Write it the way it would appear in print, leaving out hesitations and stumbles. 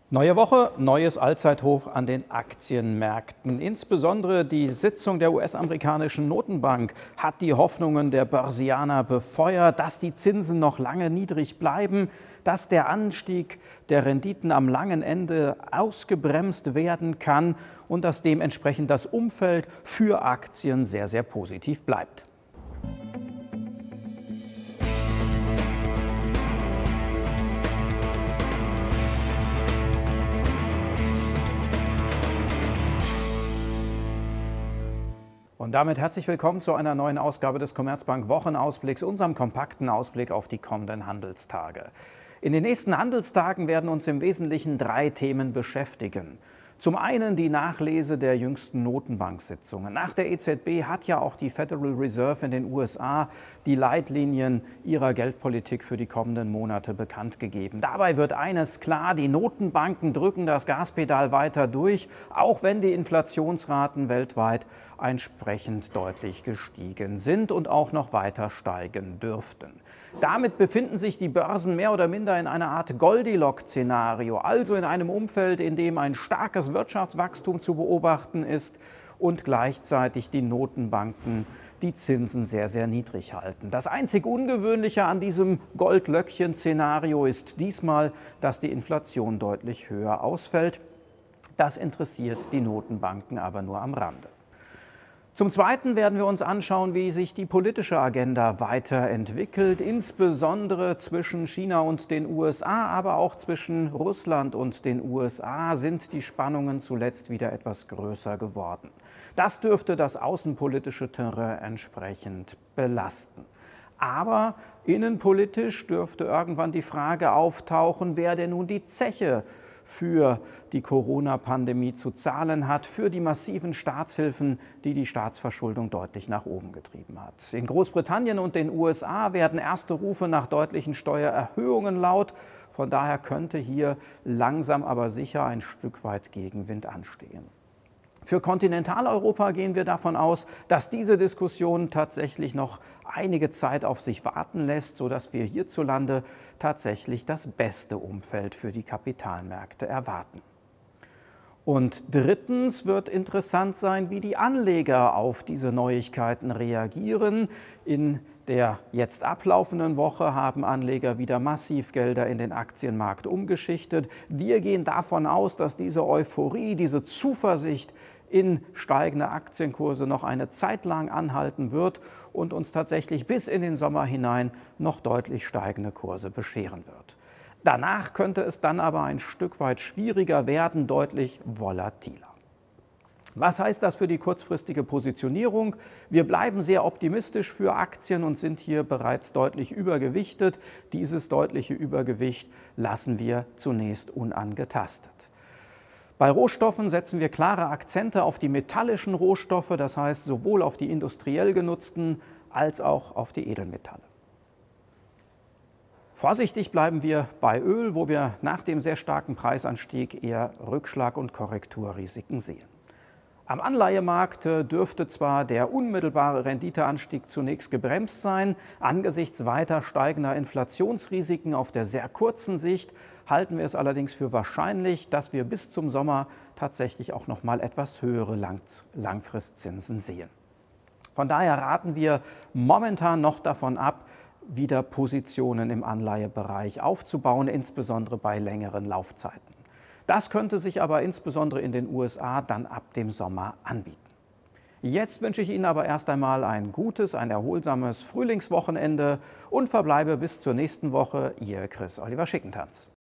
Neue Woche, neues Allzeithoch an den Aktienmärkten. Insbesondere die Sitzung der US-amerikanischen Notenbank hat die Hoffnungen der Börsianer befeuert, dass die Zinsen noch lange niedrig bleiben, dass der Anstieg der Renditen am langen Ende ausgebremst werden kann und dass dementsprechend das Umfeld für Aktien sehr, sehr positiv bleibt. Und damit herzlich willkommen zu einer neuen Ausgabe des Commerzbank Wochenausblicks, unserem kompakten Ausblick auf die kommenden Handelstage. In den nächsten Handelstagen werden uns im Wesentlichen 3 Themen beschäftigen. Zum einen die Nachlese der jüngsten Notenbank-Sitzungen. Nach der EZB hat ja auch die Federal Reserve in den USA die Leitlinien ihrer Geldpolitik für die kommenden Monate bekannt gegeben. Dabei wird eines klar: Die Notenbanken drücken das Gaspedal weiter durch, auch wenn die Inflationsraten weltweit entsprechend deutlich gestiegen sind und auch noch weiter steigen dürften. Damit befinden sich die Börsen mehr oder minder in einer Art Goldilocks-Szenario, also in einem Umfeld, in dem ein starkes Wirtschaftswachstum zu beobachten ist und gleichzeitig die Notenbanken die Zinsen sehr, sehr niedrig halten. Das einzig Ungewöhnliche an diesem Goldlöckchen-Szenario ist diesmal, dass die Inflation deutlich höher ausfällt. Das interessiert die Notenbanken aber nur am Rande. Zum Zweiten werden wir uns anschauen, wie sich die politische Agenda weiterentwickelt, insbesondere zwischen China und den USA, aber auch zwischen Russland und den USA sind die Spannungen zuletzt wieder etwas größer geworden. Das dürfte das außenpolitische Terrain entsprechend belasten. Aber innenpolitisch dürfte irgendwann die Frage auftauchen, wer denn nun die Zeche für die Corona-Pandemie zu zahlen hat, für die massiven Staatshilfen, die die Staatsverschuldung deutlich nach oben getrieben hat. In Großbritannien und den USA werden erste Rufe nach deutlichen Steuererhöhungen laut. Von daher könnte hier langsam aber sicher ein Stück weit Gegenwind anstehen. Für Kontinentaleuropa gehen wir davon aus, dass diese Diskussion tatsächlich noch einige Zeit auf sich warten lässt, sodass wir hierzulande tatsächlich das beste Umfeld für die Kapitalmärkte erwarten. Und drittens wird interessant sein, wie die Anleger auf diese Neuigkeiten reagieren. In der jetzt ablaufenden Woche haben Anleger wieder massiv Gelder in den Aktienmarkt umgeschichtet. Wir gehen davon aus, dass diese Euphorie, diese Zuversicht in steigende Aktienkurse noch eine Zeit lang anhalten wird und uns tatsächlich bis in den Sommer hinein noch deutlich steigende Kurse bescheren wird. Danach könnte es dann aber ein Stück weit schwieriger werden, deutlich volatiler. Was heißt das für die kurzfristige Positionierung? Wir bleiben sehr optimistisch für Aktien und sind hier bereits deutlich übergewichtet. Dieses deutliche Übergewicht lassen wir zunächst unangetastet. Bei Rohstoffen setzen wir klare Akzente auf die metallischen Rohstoffe, das heißt sowohl auf die industriell genutzten als auch auf die Edelmetalle. Vorsichtig bleiben wir bei Öl, wo wir nach dem sehr starken Preisanstieg eher Rückschlag- und Korrekturrisiken sehen. Am Anleihemarkt dürfte zwar der unmittelbare Renditeanstieg zunächst gebremst sein, angesichts weiter steigender Inflationsrisiken auf der sehr kurzen Sicht halten wir es allerdings für wahrscheinlich, dass wir bis zum Sommer tatsächlich auch noch mal etwas höhere Langfristzinsen sehen. Von daher raten wir momentan noch davon ab, wieder Positionen im Anleihebereich aufzubauen, insbesondere bei längeren Laufzeiten. Das könnte sich aber insbesondere in den USA dann ab dem Sommer anbieten. Jetzt wünsche ich Ihnen aber erst einmal ein gutes, ein erholsames Frühlingswochenende und verbleibe bis zur nächsten Woche. Ihr Chris Oliver Schickentanz.